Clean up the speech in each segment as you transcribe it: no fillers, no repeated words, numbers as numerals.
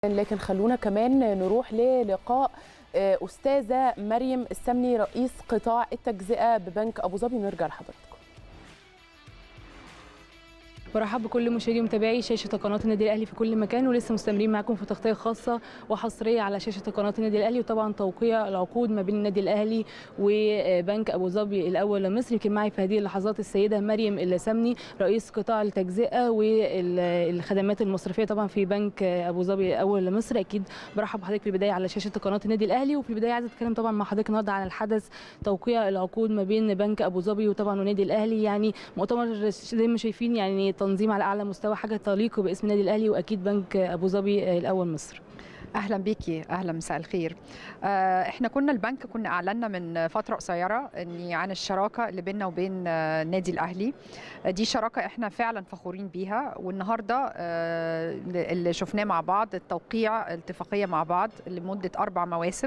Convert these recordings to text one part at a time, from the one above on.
لكن خلونا كمان نروح للقاء أستاذة مريم السمني رئيس قطاع التجزئة ببنك أبو ظبي، ونرجع لحضراتكم. برحب بكل مشاهدي ومتابعي شاشه قناه النادي الاهلي في كل مكان، ولسه مستمرين معاكم في تغطيه خاصه وحصريه على شاشه قناه النادي الاهلي، وطبعا توقيع العقود ما بين النادي الاهلي وبنك ابو ظبي الاول لمصر. يمكن معي في هذه اللحظات السيده مريم السمني رئيس قطاع التجزئه والخدمات المصرفيه طبعا في بنك ابو ظبي الاول لمصر. اكيد برحب بحضرتك في البدايه على شاشه قناه النادي الاهلي، وفي البدايه عايزه اتكلم طبعا مع حضرتك النهارده عن الحدث توقيع العقود ما بين بنك ابو ظبي وطبعا النادي الاهلي. يعني مؤتمر زي ما شايفين يعني تنظيم على اعلى مستوى، حاجه تليق باسم النادي الاهلي واكيد بنك ابو ظبي الاول مصر. اهلا بيكي، اهلا، مساء الخير. احنا البنك كنا اعلنا من فتره قصيره عن الشراكه اللي بيننا وبين النادي الاهلي. دي شراكه احنا فعلا فخورين بيها، والنهارده اللي شفناه مع بعض التوقيع اتفاقيه مع بعض لمده 4 مواسم.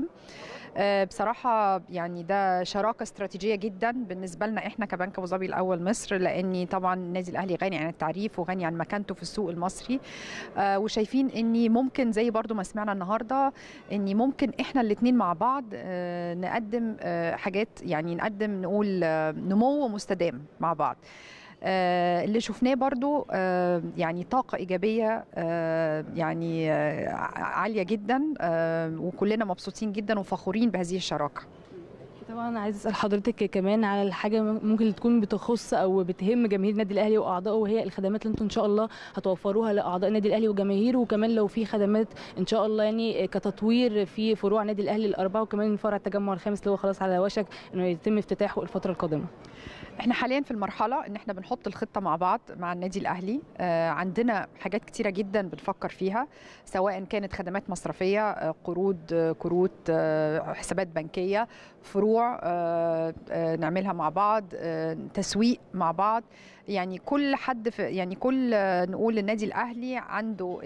بصراحه يعني ده شراكه استراتيجيه جدا بالنسبه لنا احنا كبنك ابو ظبي الاول مصر، لان طبعا النادي الاهلي غني عن التعريف وغني عن مكانته في السوق المصري. وشايفين اني ممكن زي برضو ما سمعنا النهارده اني ممكن احنا الاثنين مع بعض نقدم حاجات، يعني نقدم نقول نمو مستدام مع بعض. اللي شفناه برضو يعني طاقة إيجابية يعني عالية جدا، وكلنا مبسوطين جدا وفخورين بهذه الشراكة. طبعا عايز اسال حضرتك كمان على الحاجه ممكن تكون بتخص او بتهم جماهير النادي الاهلي واعضائه، وهي الخدمات اللي انتم ان شاء الله هتوفروها لاعضاء النادي الاهلي وجماهيره، وكمان لو في خدمات ان شاء الله يعني كتطوير في فروع النادي الاهلي الاربعه، وكمان فرع التجمع الخامس اللي هو خلاص على وشك انه يتم افتتاحه الفتره القادمه. احنا حاليا في المرحله ان احنا بنحط الخطه مع بعض مع النادي الاهلي. عندنا حاجات كتيره جدا بنفكر فيها، سواء كانت خدمات مصرفيه، قروض، كروت، حسابات بنكيه، فروع نعملها مع بعض، تسويق مع بعض. يعني كل حد كل نقول النادي الاهلي عنده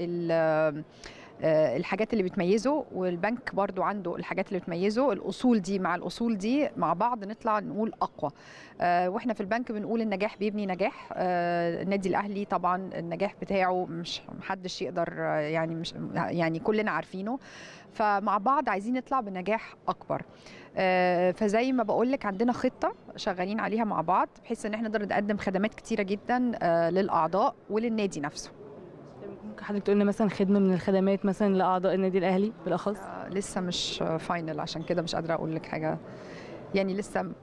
الحاجات اللي بتميزه، والبنك برضو عنده الحاجات اللي بتميزه. الأصول دي مع الأصول دي مع بعض نطلع نقول أقوى. وإحنا في البنك بنقول النجاح بيبني نجاح. النادي الأهلي طبعا النجاح بتاعه مش محدش يقدر، يعني كلنا عارفينه، فمع بعض عايزين نطلع بنجاح أكبر. فزي ما بقول لك عندنا خطة شغالين عليها مع بعض، بحيث ان احنا نقدر نقدم خدمات كتيرة جدا للأعضاء وللنادي نفسه. ممكن حضرتك تقول لنا مثلا خدمه من الخدمات مثلا لاعضاء النادي الاهلي بالاخص؟ لسه مش فاينل، عشان كده مش قادره اقول لك حاجه يعني لسه،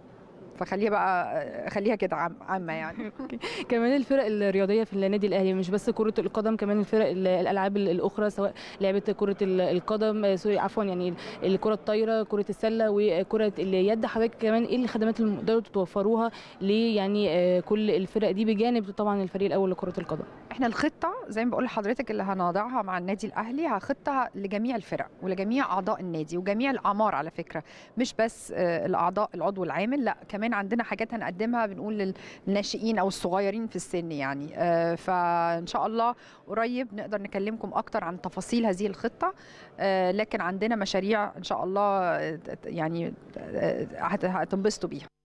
خليها كده عامه يعني. كمان الفرق الرياضيه في النادي الاهلي مش بس كره القدم، كمان الفرق الالعاب الاخرى، سواء لعبه كره القدم، سوري عفوا، يعني الكره الطايره، كره السله وكره اليد. حضرتك كمان ايه الخدمات اللي تقدروا توفروها يعني كل الفرق دي بجانب طبعا الفريق الاول لكره القدم؟ احنا الخطه زي ما بقول لحضرتك اللي هنضعها مع النادي الاهلي خطه لجميع الفرق ولجميع اعضاء النادي وجميع الاعمار على فكره، مش بس الاعضاء العضو العامل، لا كمان عندنا حاجات هنقدمها بنقول للناشئين او الصغيرين في السن يعني. فان شاء الله قريب نقدر نكلمكم اكتر عن تفاصيل هذه الخطه. لكن عندنا مشاريع ان شاء الله يعني هتنبسطوا بيها.